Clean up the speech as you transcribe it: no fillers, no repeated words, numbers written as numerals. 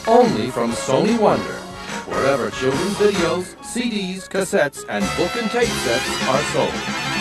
Only from Sony Wonder, wherever children's videos, CDs, cassettes, and book and tape sets are sold.